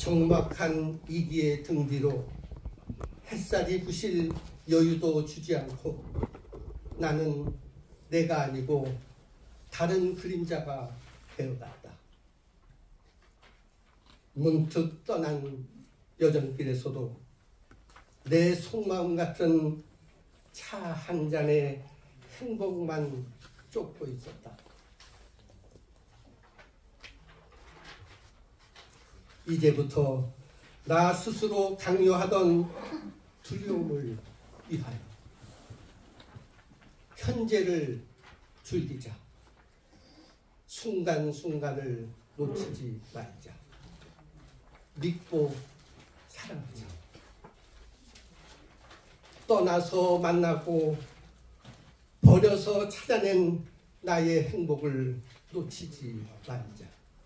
적막한 이기의 등 뒤로 햇살이 부실 여유도 주지 않고 나는 내가 아니고 다른 그림자가 되어갔다. 문득 떠난 여정길에서도 내 속마음 같은 차 한 잔의 행복만 쫓고 있었다. 이제부터 나 스스로 강요하던 두려움을 위하여 현재를 즐기자. 순간순간을 놓치지 말자. 믿고 사랑하자. 떠나서 만나고 버려서 찾아낸 나의 행복을 놓치지 말자.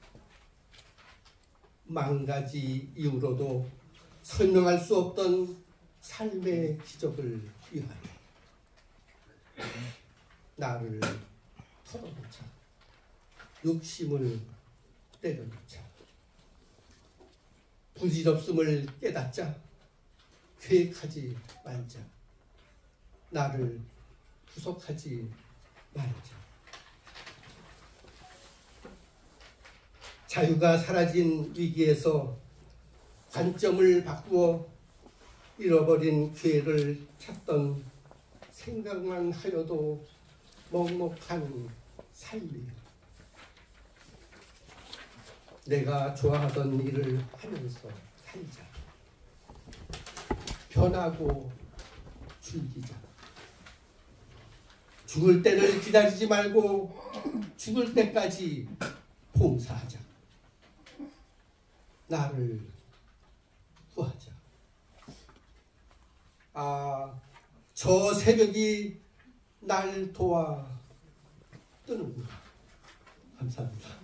만 가지 이유로도 설명할 수 없던 삶의 기적을 위하여 나를 털어놓자. 욕심을 때려놓자. 부질없음을 깨닫자. 계획하지 말자. 나를 구속하지 말자. 자유가 사라진 위기에서 관점을 바꾸어 잃어버린 기회를 찾던 생각만 하여도 먹먹한 삶이요. 내가 좋아하던 일을 하면서 살자. 변하고 즐기자. 죽을 때를 기다리지 말고 죽을 때까지 봉사하자. 나를 구하자. 저 새벽이 날 도와 뜨는구나. 감사합니다.